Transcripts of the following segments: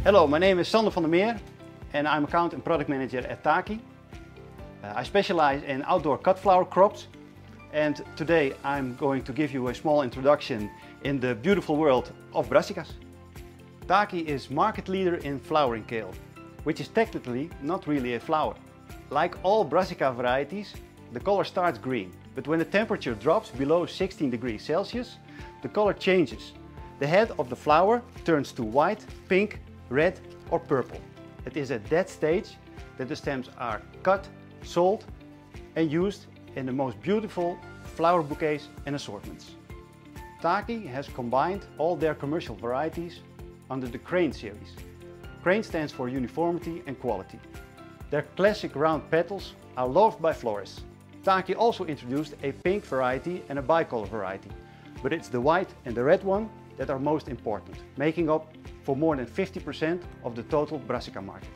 Hello, my name is Sander van der Meer and I'm account and product manager at Taki. I specialize in outdoor cut flower crops, and today I'm going to give you a small introduction in the beautiful world of brassicas. Taki is market leader in flowering kale, which is technically not really a flower. Like all brassica varieties, the color starts green, but when the temperature drops below 16 degrees Celsius, the color changes. The head of the flower turns to white, pink, red or purple. It is at that stage that the stems are cut, sold and used in the most beautiful flower bouquets and assortments. Taki has combined all their commercial varieties under the Crane series. Crane stands for uniformity and quality. Their classic round petals are loved by florists. Taki also introduced a pink variety and a bicolor variety, but it's the white and the red one that are most important, making up for more than 50% of the total brassica market.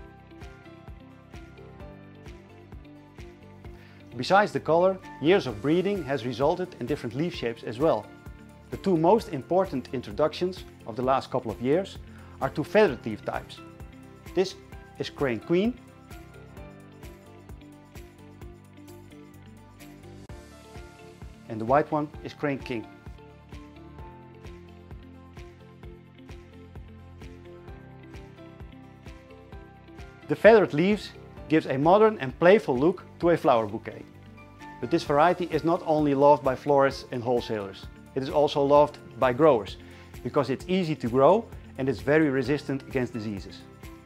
Besides the color, years of breeding has resulted in different leaf shapes as well. The two most important introductions of the last couple of years are two feathered leaf types. This is Crane Queen and the white one is Crane King. The feathered leaves gives a modern and playful look to a flower bouquet. But this variety is not only loved by florists and wholesalers, it is also loved by growers because it's easy to grow and it's very resistant against diseases.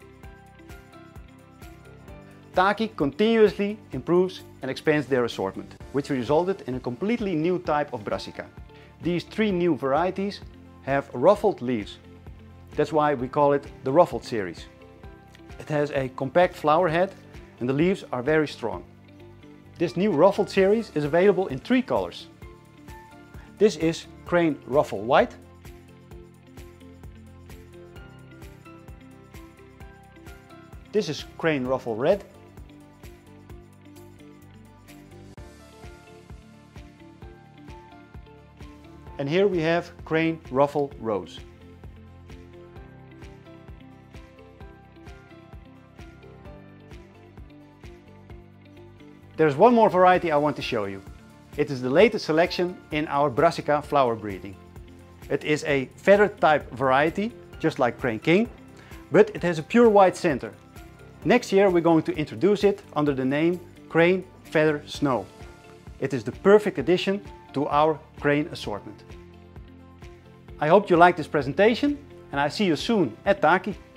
Taki continuously improves and expands their assortment, which resulted in a completely new type of brassica. These three new varieties have ruffled leaves. That's why we call it the Ruffled series. It has a compact flower head and the leaves are very strong. This new Ruffled series is available in three colors. This is Crane Ruffle White, this is Crane Ruffle Red, and here we have Crane Ruffle Rose. There's one more variety I want to show you. It is the latest selection in our brassica flower breeding. It is a feathered type variety, just like Crane King, but it has a pure white center. Next year we're going to introduce it under the name Crane Feather Snow. It is the perfect addition to our Crane assortment. I hope you liked this presentation and I see you soon at Taki.